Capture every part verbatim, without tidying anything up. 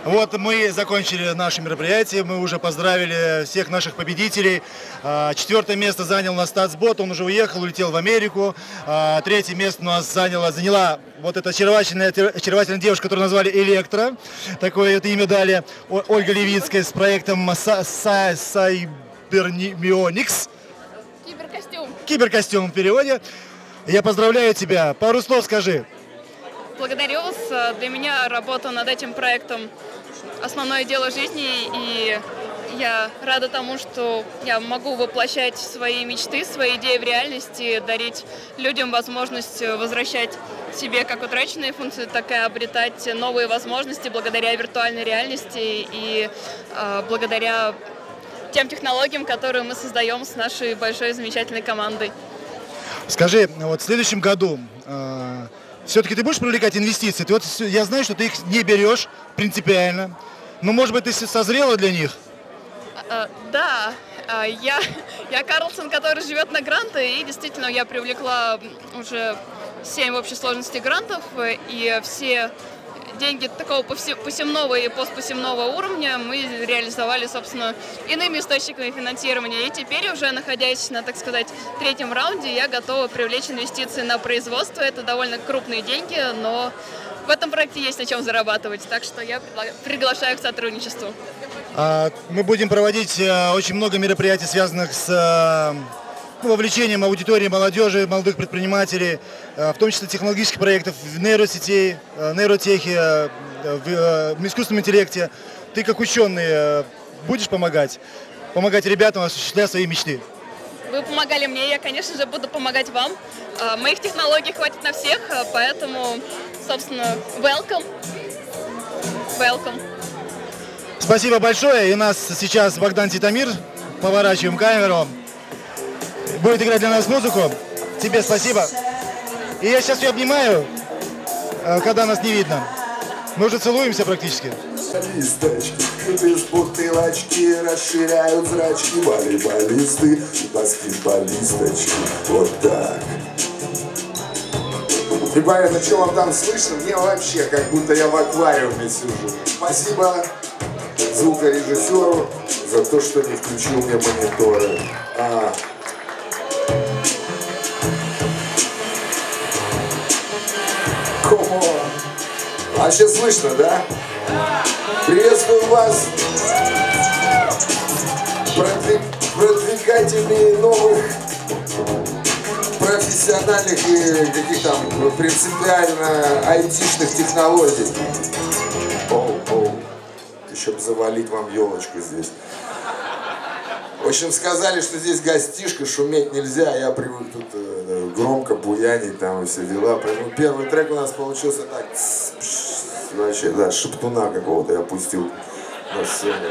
Вот мы закончили наше мероприятие, мы уже поздравили всех наших победителей. Четвертое место занял у нас Статсбот, он уже уехал, улетел в Америку. Третье место у нас заняла, заняла вот эта очаровательная, очаровательная девушка, которую назвали Электро. Такое это имя дали. Ольга Левицкая с проектом Cybermionix. Киберкостюм. Киберкостюм в переводе. Я поздравляю тебя. Пару слов скажи. Благодарю вас. Для меня работа над этим проектом основное дело жизни, и я рада тому, что я могу воплощать свои мечты, свои идеи в реальности, дарить людям возможность возвращать себе как утраченные функции, так и обретать новые возможности благодаря виртуальной реальности и э, благодаря тем технологиям, которые мы создаем с нашей большой замечательной командой. Скажи, вот в следующем году э, все-таки ты будешь привлекать инвестиции? Ты вот, я знаю, что ты их не берешь принципиально, но, может быть, ты созрела для них? Uh, да, uh, я, я Карлсон, который живет на гранты, и действительно я привлекла уже семь в общей сложности грантов, и все деньги такого посевного и постпосевного уровня мы реализовали, собственно, иными источниками финансирования. И теперь, уже находясь на, так сказать, третьем раунде, я готова привлечь инвестиции на производство. Это довольно крупные деньги, но в этом проекте есть на чем зарабатывать, так что я приглашаю к сотрудничеству. Мы будем проводить очень много мероприятий, связанных с ну, вовлечением аудитории, молодежи, молодых предпринимателей, в том числе технологических проектов в нейросетей, нейротехе, в искусственном интеллекте. Ты как ученый будешь помогать, помогать ребятам осуществлять свои мечты? Вы помогали мне, я, конечно же, буду помогать вам. Моих технологий хватит на всех, поэтому, собственно, welcome. Welcome. Спасибо большое. И у нас сейчас Богдан Титамир. Поворачиваем камеру. Будет играть для нас музыку. Тебе спасибо. И я сейчас ее обнимаю, когда нас не видно. Мы уже целуемся практически. Листочки без бутылочки расширяют зрачки, волейболисты и баскетболисточки. Вот так. Ребята, что вам там слышно? Мне вообще как будто я в аквариуме сижу. Спасибо звукорежиссеру за то, что не включил мне мониторы. А. А сейчас слышно, да? Приветствую вас, продвигателей новых профессиональных и каких там принципиально айтишных технологий. Оу, оу. Еще бы завалить вам елочку здесь. В общем, сказали, что здесь гостишка, шуметь нельзя, я привык тут э, громко буянить там и все дела. Поэтому первый трек у нас получился так, вообще, да, шептуна какого-то я пустил на сцене.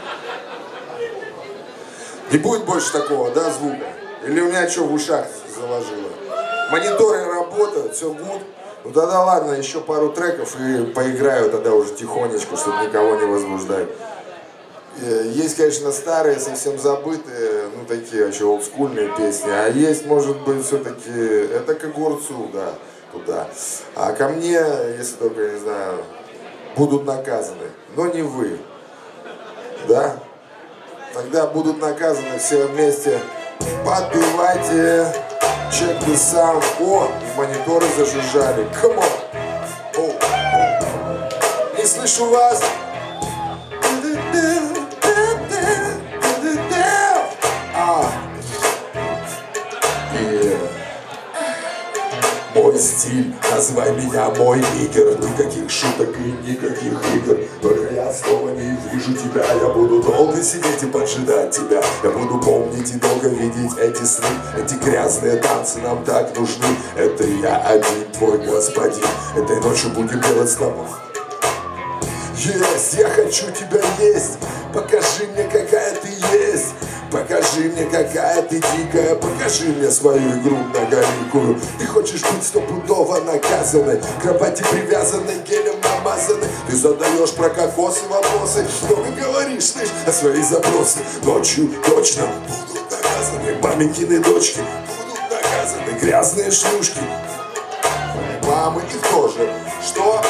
Не будет больше такого, да, звука? Или у меня что, в ушах заложило? Мониторы работают, все гуд. Ну тогда ладно, еще пару треков и поиграю тогда уже тихонечко, чтобы никого не возбуждать. Есть, конечно, старые, совсем забытые, ну такие вообще олдскульные песни, а есть, может быть, все-таки, это к огурцу, да, туда. А ко мне, если только, не знаю, будут наказаны, но не вы, да? Тогда будут наказаны все вместе. Подпевайте, check the sound. О, и мониторы зажужжали, come on. О, о. Не слышу вас. Мой стиль, называй меня мой нигер. Никаких шуток и никаких игр. Только я снова не вижу тебя. Я буду долго сидеть и поджидать тебя. Я буду помнить и долго видеть эти сны. Эти грязные танцы нам так нужны. Это я один, твой господин. Этой ночью будем делать с тобой. Есть, я хочу тебя есть. Покажи мне, какая ты есть. Покажи мне, какая ты дикая. Покажи мне свою игру многоликую. Ты хочешь быть стопудово наказанной, к кровати привязанной, гелем намазанной. Ты задаешь про кокосы вопросы, много говоришь, слышь, о свои запросы. Ночью точно будут наказаны маменькины дочки. Будут наказаны грязные шлюшки. Мамы их тоже. Что?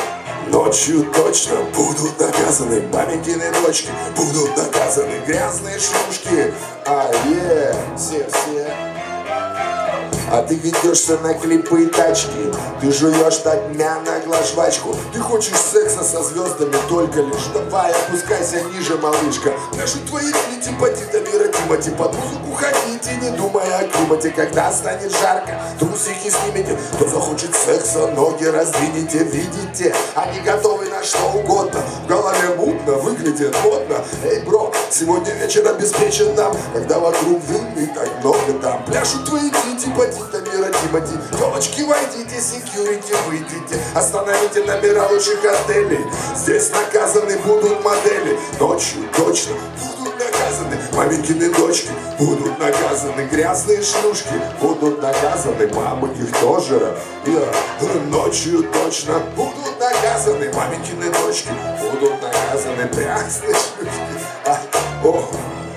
Ночью точно будут наказаны маменькины дочки, будут наказаны грязные шлюшки. А, е, все-все. А ты ведешься на клипы и тачки, ты жуешь так мяно жвачку. Ты хочешь секса со звездами только лишь. Давай, опускайся ниже, малышка. Наши твои дети Тимати, Тимати, под музыку ходите, не думая о климате. Когда станет жарко, трусики снимите. Кто захочет секса, ноги раздвинете. Видите, они готовы на что угодно. В голове мутно, выглядит модно. Эй, бро, сегодня вечер обеспечен нам. Когда вокруг дым так много там. Пляшут твои дети Тамира, Тимати. Девочки, войдите, секьюрити, выйдите. Остановите номера лучших отелей. Здесь наказаны будут модели. Ночью точно будут наказаны маменькины дочки, будут наказаны грязные шлюшки, будут наказаны мамы их тоже. Yeah. Ночью точно будут наказаны маменькины дочки, будут наказаны грязные шлюшки. А, ох.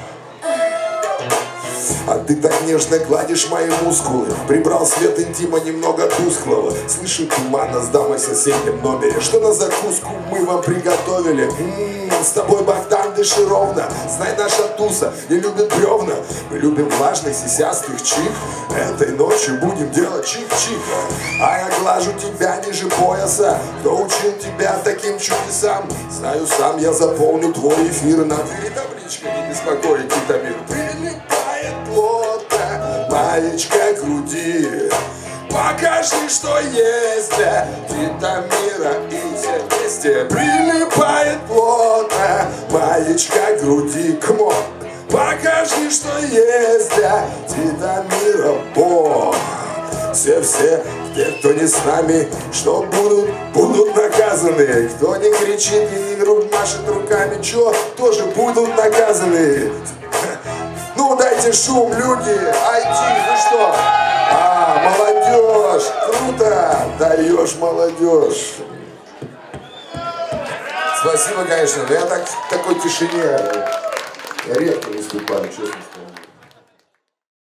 А ты так нежно гладишь мои мускулы. Прибрал свет интима немного тусклого. Слышу тумана с дамой в соседнем номере. Что на закуску мы вам приготовили? М-м, с тобой, Богдан, дыши ровно. Знай, наша туса не любит бревна. Мы любим влажных, сисястых чик. Этой ночью будем делать чик-чик. А я глажу тебя ниже пояса. Кто учил тебя таким чудесам? Знаю сам, я заполню твой эфир. На двери табличка, не беспокоить Титамир. Плотно, маечка груди. Покажи, что есть для Титамира и все вместе. Прилипает плотно, маечка груди. Кмо, покажи, что есть для Титамира. О, все-все, те, кто не с нами, что будут, будут наказаны. Кто не кричит и не машет руками, чё, тоже будут наказаны. Ну дайте шум, люди, ай ти, ну что? А, молодежь, круто, даешь молодежь. Спасибо, конечно, но я так в такой тишине я редко выступаю, честно сказать.